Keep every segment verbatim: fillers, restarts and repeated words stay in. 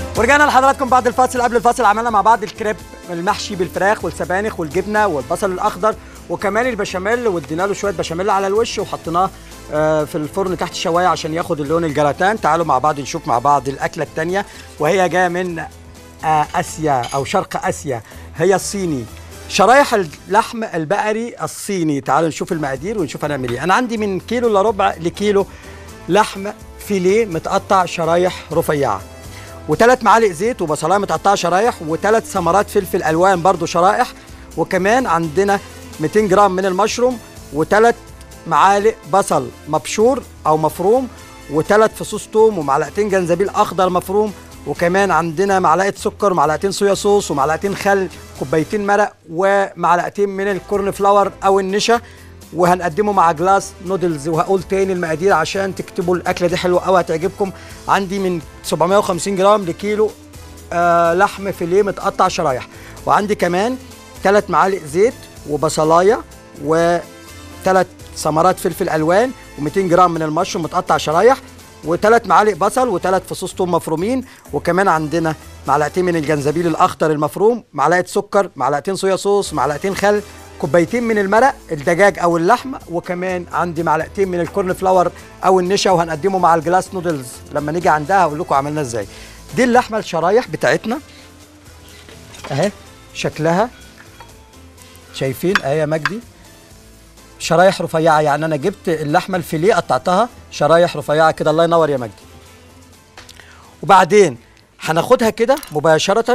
ورجعنا لحضراتكم بعد الفاصل. قبل الفاصل عملنا مع بعض الكريب المحشي بالفراخ والسبانخ والجبنه والبصل الاخضر وكمان البشاميل، وادينا له شويه بشاميل على الوش وحطيناه في الفرن تحت الشوايه عشان ياخد اللون الجراتان. تعالوا مع بعض نشوف مع بعض الاكله الثانيه وهي جايه من اسيا او شرق اسيا، هي الصيني، شرايح اللحم البقري الصيني. تعالوا نشوف المقادير ونشوف هنعمل ايه. انا عندي من كيلو الا ربع لكيلو لحم فيليه متقطع شرايح رفيعه، وثلاث معالق زيت وبصلايه متقطعه شرايح، وثلاث ثمرات فلفل الوان برضو شرائح، وكمان عندنا مئتين جرام من المشروم، وثلاث معالق بصل مبشور او مفروم، وثلاث فصوص ثوم، ومعلقتين جنزبيل اخضر مفروم، وكمان عندنا معلقه سكر ومعلقتين صويا صوص ومعلقتين خل، كوبايتين مرق، ومعلقتين من الكورن فلاور او النشا، وهنقدمه مع جلاس نودلز. وهقول تاني المقادير عشان تكتبوا الاكله دي حلوه قوي هتعجبكم. عندي من سبعمائة وخمسين جرام لكيلو آه لحم فيليه متقطع شرايح، وعندي كمان ثلاث معالق زيت وبصلايه وثلاث ثمرات فلفل الوان ومئتين جرام من المشروم متقطع شرايح، وثلاث معالق بصل وثلاث فصوص ثوم مفرومين، وكمان عندنا معلقتين من الجنزبيل الاخضر المفروم، معلقه سكر، معلقتين صويا صوص، معلقتين خل، كوبايتين من المرق الدجاج او اللحم، وكمان عندي معلقتين من الكورن فلاور او النشا، وهنقدمه مع الجلاس نودلز لما نيجي عندها هقول لكم عملنا ازاي. دي اللحمه الشرايح بتاعتنا اهي شكلها، شايفين اهي يا مجدي، شرايح رفيعه، يعني انا جبت اللحمه الفيليه قطعتها شرايح رفيعه كده. الله ينور يا مجدي. وبعدين هناخدها كده مباشره،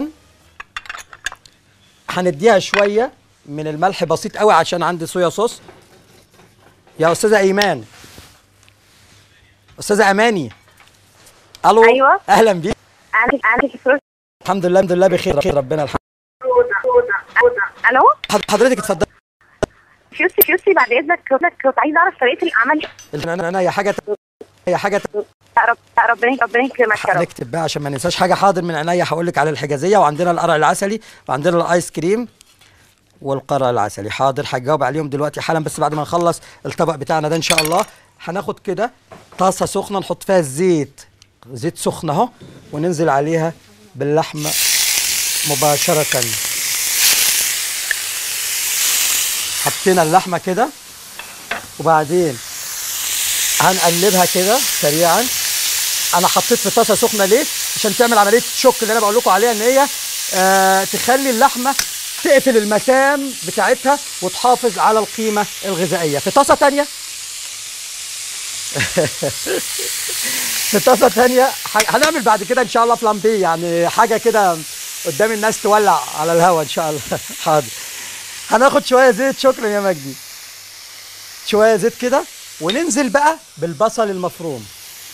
هنديها شويه من الملح بسيط قوي عشان عندي صويا صوص. يا استاذه ايمان، استاذه اماني، الو. ايوه اهلا بيك. انا الحمد لله الحمد لله بخير بخير ربنا الحمد. الو حضرتك اتفضلي. شوفي شوفي بعد اذنك كنت عايزه اعرف طريقه العمل. انا انا هي حاجه هي حاجه رب ربنا ربنا يكرمك يا رب. هنكتب بقى عشان ما ننساش حاجه. حاضر من عينيا. هقول لك على الحجازيه، وعندنا القرع العسلي، وعندنا الايس كريم والقرع العسلي. حاضر هجاوب عليهم دلوقتي حالا، بس بعد ما نخلص الطبق بتاعنا ده ان شاء الله. هناخد كده طاسه سخنه نحط فيها الزيت، زيت سخن اهو، وننزل عليها باللحمه مباشره. حطينا اللحمه كده، وبعدين هنقلبها كده سريعا. انا حطيت في طاسه سخنه ليه؟ عشان تعمل عمليه الشوك اللي انا بقول لكم عليها، ان هي آه تخلي اللحمه تقفل المسام بتاعتها وتحافظ على القيمه الغذائيه. في طاسه ثانيه في طاسه ثانيه هنعمل بعد كده ان شاء الله فلامبيه، يعني حاجه كده قدام الناس تولع على الهواء ان شاء الله. حاضر. هناخد شويه زيت، شكرا يا مجدي، شويه زيت كده، وننزل بقى بالبصل المفروم،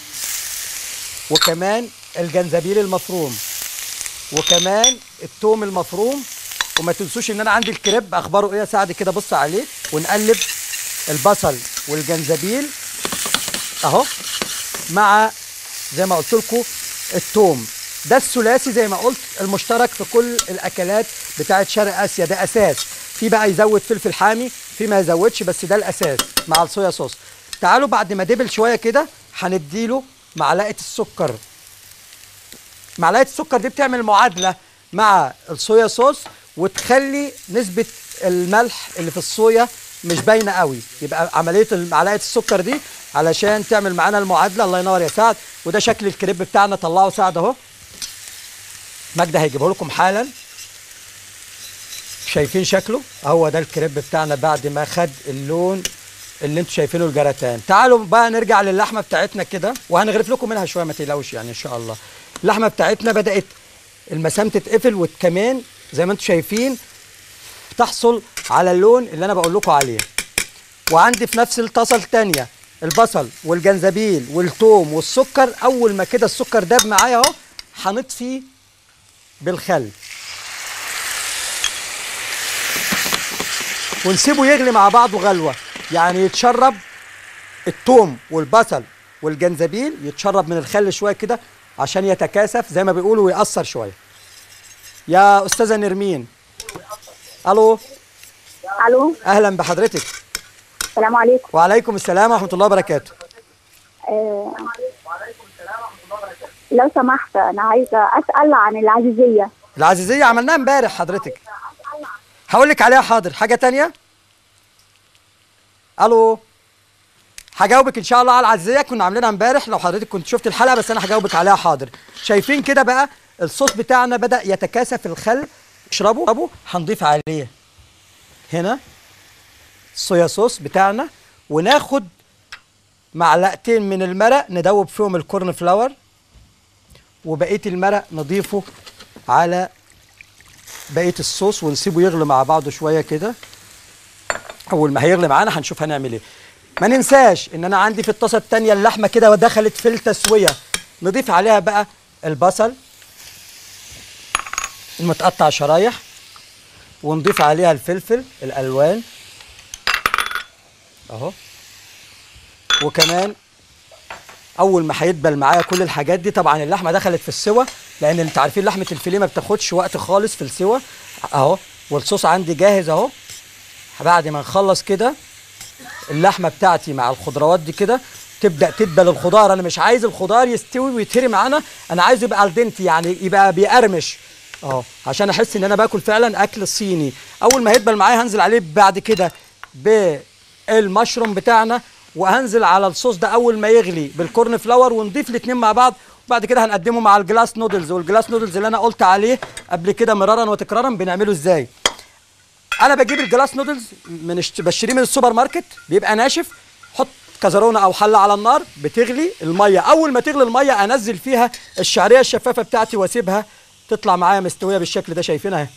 وكمان الجنزبيل المفروم، وكمان الثوم المفروم. وما تنسوش ان انا عندي الكريب اخباره ايه يا سعد كده، بص عليه. ونقلب البصل والجنزبيل اهو مع زي ما قلت لكم الثوم. ده الثلاثي زي ما قلت المشترك في كل الاكلات بتاعت شرق اسيا، ده اساس. في بقى يزود فلفل حامي، في ما يزودش، بس ده الاساس مع الصويا صوص. تعالوا بعد ما دبل شويه كده هنديله معلقه السكر. معلقه السكر دي بتعمل معادله مع الصويا صوص وتخلي نسبه الملح اللي في الصويا مش باينه قوي، يبقى عمليه معلقه السكر دي علشان تعمل معانا المعادله. الله ينور يا سعد. وده شكل الكريب بتاعنا، طلعه سعد اهو، مجدي هيجيبه لكم حالا. شايفين شكله؟ هو ده الكريب بتاعنا بعد ما خد اللون اللي انتوا شايفينه الجراتان. تعالوا بقى نرجع للحمه بتاعتنا كده، وهنغرف لكم منها شويه ما تقلقوش يعني ان شاء الله. اللحمه بتاعتنا بدات المسام تتقفل، وكمان زي ما انتوا شايفين تحصل على اللون اللي انا بقول لكم عليه. وعندي في نفس الطاسه الثانيه البصل والجنزبيل والثوم والسكر. اول ما كده السكر داب معايا اهو هنطفيه بالخل ونسيبه يغلي مع بعضه غلوه، يعني يتشرب الثوم والبصل والجنزبيل، يتشرب من الخل شويه كده عشان يتكاثف زي ما بيقولوا ويأثر شويه. يا استاذه نرمين، الو. الو اهلا بحضرتك. السلام عليكم. وعليكم السلام ورحمه الله وبركاته. آه، لو سمحت انا عايزه اسال عن العزيزيه. العزيزيه عملناها امبارح حضرتك، هقول لك عليها حاضر. حاجه تانية؟ الو، هجاوبك ان شاء الله على العزيزيه، كنا عاملينها امبارح لو حضرتك كنت شفت الحلقه، بس انا هجاوبك عليها حاضر. شايفين كده بقى الصوص بتاعنا بدا يتكاثف الخل، اشربه. هنضيف عليه هنا الصويا صوص بتاعنا، وناخد معلقتين من المرق ندوب فيهم الكورن فلاور، وبقيه المرق نضيفه على بقيه الصوص ونسيبه يغلي مع بعضه شويه كده. اول ما هيغلي معانا هنشوف هنعمل ايه. ما ننساش ان انا عندي في الطاسه الثانيه اللحمه كده ودخلت في التسويه، نضيف عليها بقى البصل المتقطع شرايح، ونضيف عليها الفلفل الالوان اهو. وكمان اول ما هيدبل معايا كل الحاجات دي، طبعا اللحمه دخلت في السوا، لان انت عارفين لحمه الفيليه ما بتاخدش وقت خالص في السوا اهو. والصوص عندي جاهز اهو. بعد ما نخلص كده اللحمه بتاعتي مع الخضروات دي كده تبدا تدبل الخضار. انا مش عايز الخضار يستوي ويتهري معانا، انا عايزه يبقى الدنتي، يعني يبقى بيقرمش اهو، عشان احس ان انا باكل فعلا اكل صيني. اول ما يدبل معايا هنزل عليه بعد كده بالمشروم بتاعنا، وهنزل على الصوص ده اول ما يغلي بالكورن فلاور، ونضيف الاثنين مع بعض. وبعد كده هنقدمه مع الجلاس نودلز. والجلاس نودلز اللي انا قلت عليه قبل كده مرارا وتكرارا بنعمله ازاي. انا بجيب الجلاس نودلز من اشت... بشتريه من السوبر ماركت، بيبقى ناشف. حط كزرونه او حله على النار بتغلي الميه، اول ما تغلي الميه انزل فيها الشعريه الشفافه بتاعتي واسيبها تطلع معايا مستويه بالشكل ده. شايفينها اهي،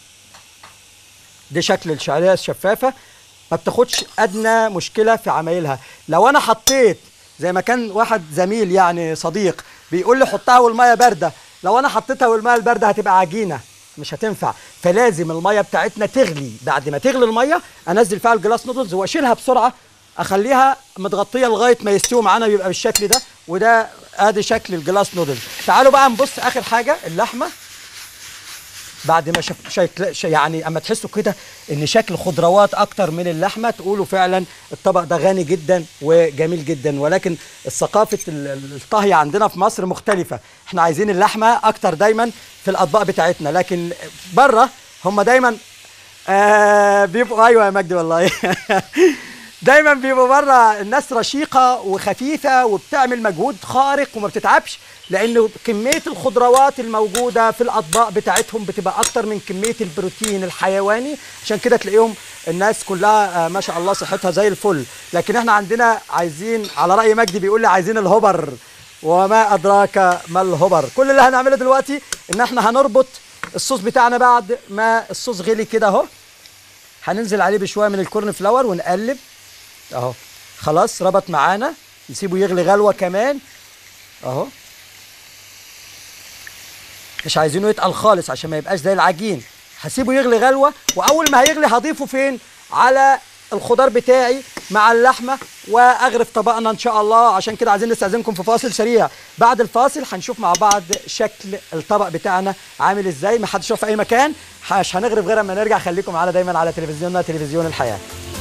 دي شكل الشعريه الشفافه، ما بتاخدش ادنى مشكله في عمايلها. لو انا حطيت زي ما كان واحد زميل يعني صديق بيقول لي حطها والميه بارده، لو انا حطيتها والميه البارده هتبقى عجينه مش هتنفع. فلازم الميه بتاعتنا تغلي، بعد ما تغلي الميه انزل فيها الجلاس نودلز واشيلها بسرعه، اخليها متغطيه لغايه ما يستوي معانا، بيبقى بالشكل ده. وده ادي شكل الجلاس نودلز. تعالوا بقى نبص اخر حاجه اللحمه. بعد ما شف... شكل يعني اما تحسوا كده ان شكل خضروات اكتر من اللحمه، تقولوا فعلا الطبق ده غني جدا وجميل جدا. ولكن ثقافه الطهي عندنا في مصر مختلفه، احنا عايزين اللحمه اكتر دايما في الاطباق بتاعتنا، لكن بره هم دايما آه بيبقوا ايوه يا مجدي والله دايما بيبقوا بره الناس رشيقه وخفيفه وبتعمل مجهود خارق وما بتتعبش، لانه كميه الخضروات الموجوده في الاطباق بتاعتهم بتبقى اكتر من كميه البروتين الحيواني. عشان كده تلاقيهم الناس كلها ما شاء الله صحتها زي الفل. لكن احنا عندنا عايزين، على راي مجدي بيقول لي عايزين الهبر، وما ادراك ما الهبر. كل اللي هنعمله دلوقتي ان احنا هنربط الصوص بتاعنا. بعد ما الصوص غلي كده اهو، هننزل عليه بشويه من الكورن فلاور ونقلب اهو. خلاص ربط معانا، نسيبه يغلي غلوه كمان اهو. مش عايزينه يتقل خالص عشان ما يبقاش زي العجين. هسيبه يغلي غلوه، واول ما هيغلي هضيفه فين؟ على الخضار بتاعي مع اللحمه، واغرف طبقنا ان شاء الله. عشان كده عايزين نستاذنكم في فاصل سريع. بعد الفاصل هنشوف مع بعض شكل الطبق بتاعنا عامل ازاي. ما حدش يروح في اي مكان، مش هنغرف غير اما نرجع. خليكم معانا دايما على تلفزيوننا تلفزيون الحياه.